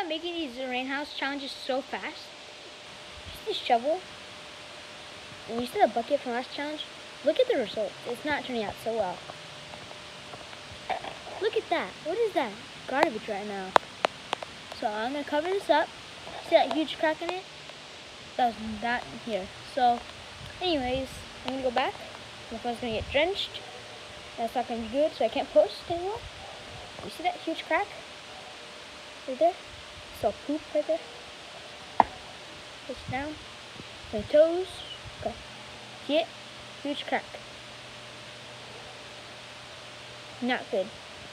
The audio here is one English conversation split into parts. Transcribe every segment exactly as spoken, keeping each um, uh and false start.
I'm making these rain house challenges so fast? Just this shovel. And you see the bucket from last challenge? Look at the results. It's not turning out so well. Look at that. What is that? Garbage right now. So I'm going to cover this up. See that huge crack in it? That was that here. So anyways, I'm going to go back. My phone's going to get drenched. That's not going to be good, so I can't post anymore. You see that huge crack? Right there? So poop right there. Push down. My toes. Okay. See it? Huge crack. Not good.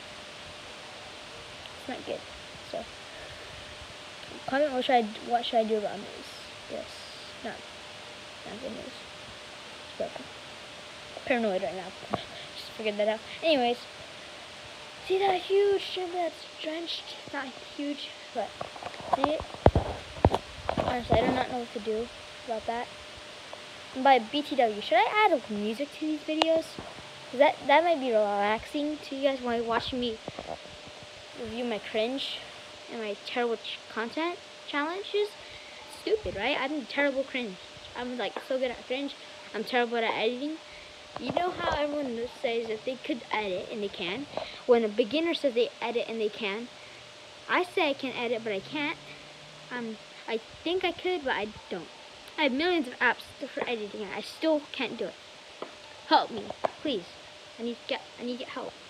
It's not good. So comment what should I what should I do about this? Yes. Not not good news. It's broken. Paranoid right now. Just figured that out. Anyways. See that huge ship that's drenched? Not huge, but see it? Honestly, I do not know what to do about that. And by B T W, should I add like, music to these videos? Cause that that might be relaxing to you guys while you're watching me review my cringe and my terrible ch content challenges. Stupid, right? I'm terrible cringe. I'm like so good at cringe. I'm terrible at editing. You know how everyone says that they could edit and they can? When a beginner says they edit and they can, I say I can edit but I can't. Um, I think I could, but I don't. I have millions of apps for editing and I still can't do it. Help me, please. I need to get I need to get help.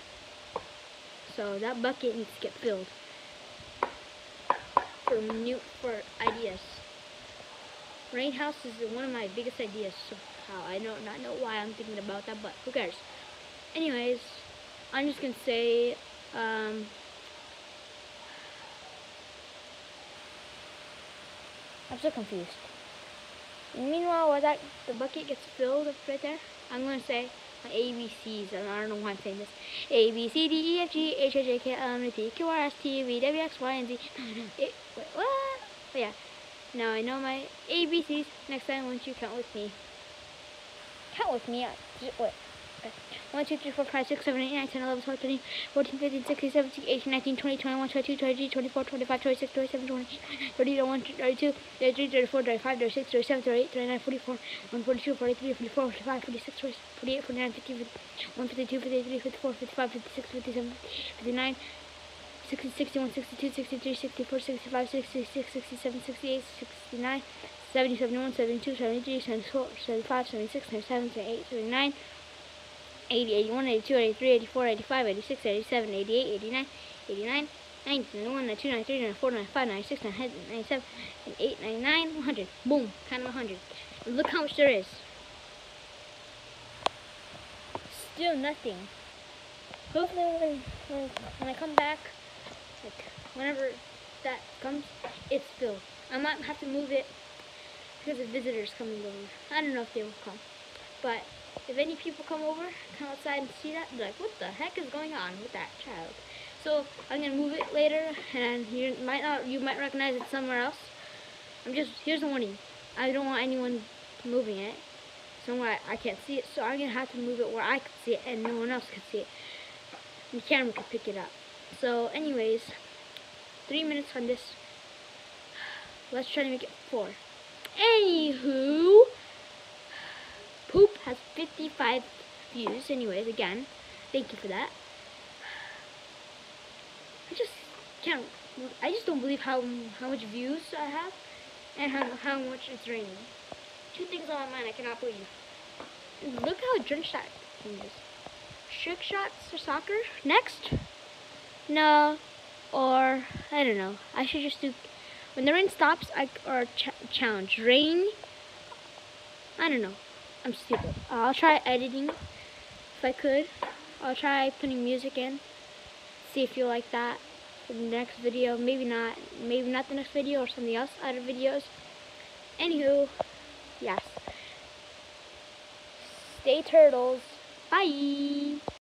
So that bucket needs to get filled for new for ideas. Rain house is one of my biggest ideas. So how I don't not know why I'm thinking about that, but who cares? Anyways, I'm just gonna say um, I'm so confused. Meanwhile, while that the bucket gets filled up right there, I'm gonna say my A B Cs, and I don't know why I'm saying this. A B C D E F G H I J K L M N O P Q R S T V W X Y and Z. It, wait, what? Oh yeah. Now I know my A B Cs. Next time, won't you count with me? Count with me. Wait. Okay. one, two, three, four, five, six, seven, eight, nine, ten, eleven, twelve, thirteen, fourteen, fifteen, sixteen, seventeen, eighteen, nineteen, twenty, twenty-one, twenty-two, twenty-three, twenty-four, twenty-five, twenty-six, twenty-seven, twenty-eight, thirty-one, thirty-two, thirty-three, thirty-four, thirty-five, thirty-six, thirty-seven, thirty-eight, thirty-nine, forty-four, forty-two, forty-three, forty-four, forty-five, forty-six, forty-eight, forty-nine, fifty, fifty-one, fifty-two, fifty-three, fifty-four, fifty-five, fifty-six, fifty-seven, fifty-nine, sixty, sixty-one, sixty-two, sixty-three, sixty-four, sixty-five, sixty-six, sixty-seven, sixty-eight, sixty-nine, seventy, seventy-one, seventy-two, seventy-three, seventy-four, seventy-five, seventy-six, seventy-seven, seventy-eight, seventy-nine, eighty, eighty-one, eighty-two, eighty-three, eighty-four, eighty-five, eighty-six, eighty-seven, eighty-eight, eighty-nine, eighty-nine, ninety, ninety-one, ninety-two, ninety-three, ninety-four, ninety-five, ninety-six, ninety-seven, ninety-eight, ninety-nine, one hundred. Boom, kind of one hundred. And look how much there is. Still nothing. Hopefully when, when, when I come back, like whenever that comes, it's filled. I might have to move it because of visitors coming over. I don't know if they will come. But if any people come over, come outside and see that, they're like, what the heck is going on with that child? So I'm gonna move it later, and you might not, you might recognize it somewhere else. I'm just, here's a warning. I don't want anyone moving it somewhere I, I can't see it, so I'm gonna have to move it where I can see it and no one else can see it. And the camera can pick it up. So anyways, three minutes on this. Let's try to make it four. Anywho, Poop has fifty-five views. Anyways, again, thank you for that. I just can't. I just don't believe how how much views I have and how how much it's raining. Two things on my mind I cannot believe. Look how drenched that thing is. Trick shots for soccer next? No, or I don't know. I should just do when the rain stops. I or ch challenge rain. I don't know. I'm stupid. Uh, I'll try editing if I could. I'll try putting music in. See if you like that for the next video. Maybe not. Maybe not the next video or something else. Other videos. Anywho, yes. Stay turtles. Bye.